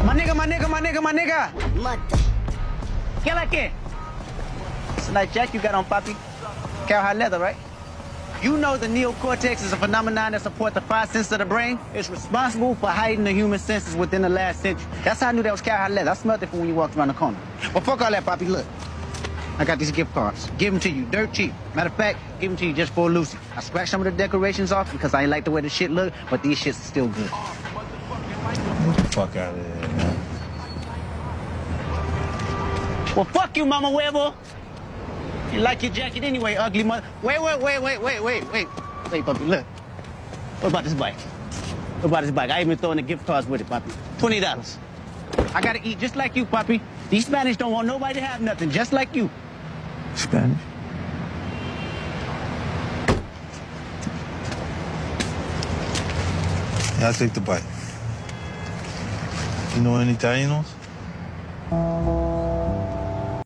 My nigga. Mata. ¿Qué la que? It's a nice jacket you got on, papi. Cowhide leather, right? You know the neocortex is a phenomenon that supports the five senses of the brain. It's responsible for heightening the human senses within the last century. That's how I knew that was cowhide leather. I smelled it from when you walked around the corner. But fuck all that, papi. Look, I got these gift cards. Give them to you, dirt cheap. Matter of fact, give them to you just for Lucy. I scratched some of the decorations off because I ain't like the way the shit look, but these shits are still good. Get the fuck out of there, man. Well, fuck you, Mama Huevo. You like your jacket anyway, ugly mother. Wait, puppy, look. What about this bike? I even throwing the gift cards with it, puppy. $20. I gotta eat just like you, puppy. These Spanish don't want nobody to have nothing, just like you. Spanish? Yeah, I'll take the bike. You know any Italianos?